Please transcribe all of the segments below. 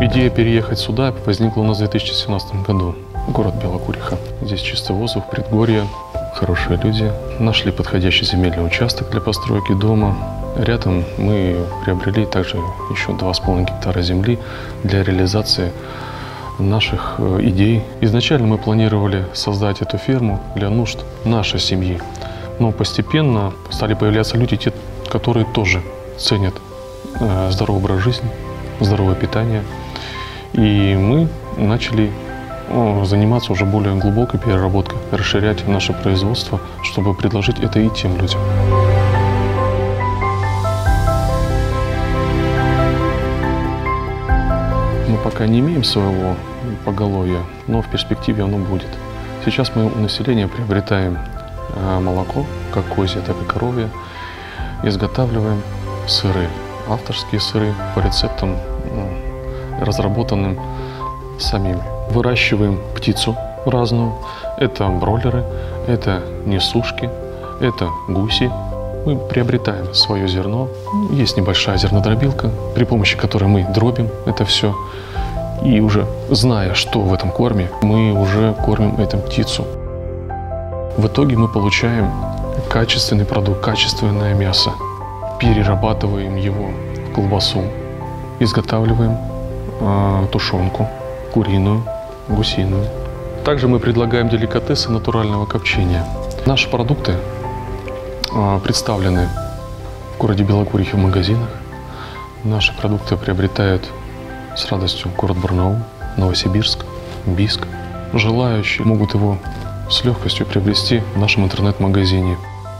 Идея переехать сюда возникла у нас в 2017 году. Город Белокуриха. Здесь чистый воздух, предгорье, хорошие люди. Нашли подходящий земельный участок для постройки дома. Рядом мы приобрели также еще 2,5 гектара земли для реализации наших идей. Изначально мы планировали создать эту ферму для нужд нашей семьи. Но постепенно стали появляться люди, те, которые тоже ценят здоровый образ жизни, здоровое питание. И мы начали заниматься уже более глубокой переработкой, расширять наше производство, чтобы предложить это и тем людям. Мы пока не имеем своего поголовья, но в перспективе оно будет. Сейчас мы у населения приобретаем молоко, как козье, так и коровье, изготавливаем сыры, авторские сыры по рецептам, разработанным самими. Выращиваем птицу разную. Это бройлеры, это несушки, это гуси. Мы приобретаем свое зерно. Есть небольшая зернодробилка, при помощи которой мы дробим это все. И уже зная, что в этом корме, мы уже кормим эту птицу. В итоге мы получаем качественный продукт, качественное мясо. Перерабатываем его в колбасу, изготавливаем тушенку, куриную, гусиную. Также мы предлагаем деликатесы натурального копчения. Наши продукты представлены в городе Белокурихе в магазинах. Наши продукты приобретают с радостью город Барнаул, Новосибирск, Бийск. Желающие могут его с легкостью приобрести в нашем интернет-магазине.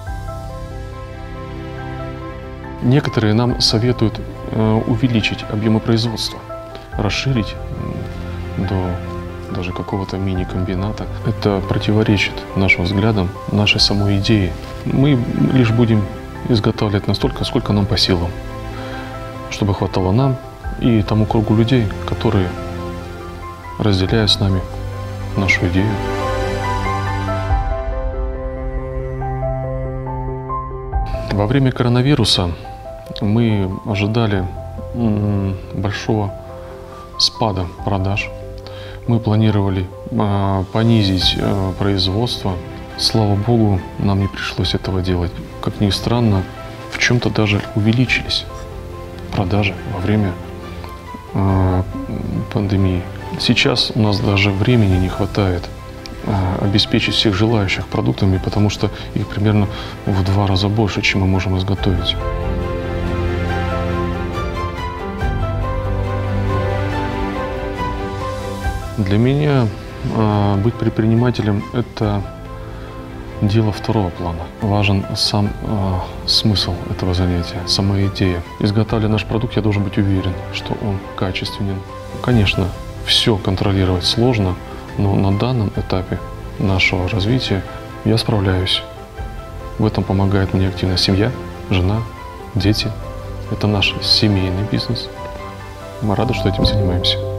Некоторые нам советуют увеличить объемы производства, расширить до даже какого-то мини-комбината. Это противоречит нашим взглядам, нашей самой идее. Мы лишь будем изготавливать настолько, сколько нам по силам, чтобы хватало нам и тому кругу людей, которые разделяют с нами нашу идею. Во время коронавируса мы ожидали большого спада продаж. Мы планировали понизить производство. Слава Богу, нам не пришлось этого делать. Как ни странно, в чем-то даже увеличились продажи во время пандемии. Сейчас у нас даже времени не хватает обеспечить всех желающих продуктами, потому что их примерно в 2 раза больше, чем мы можем изготовить. Для меня быть предпринимателем – это дело второго плана. Важен сам смысл этого занятия, сама идея. Изготавливая наш продукт, я должен быть уверен, что он качественен. Конечно, все контролировать сложно, но на данном этапе нашего развития я справляюсь. В этом помогает мне активно семья, жена, дети. Это наш семейный бизнес. Мы рады, что этим занимаемся.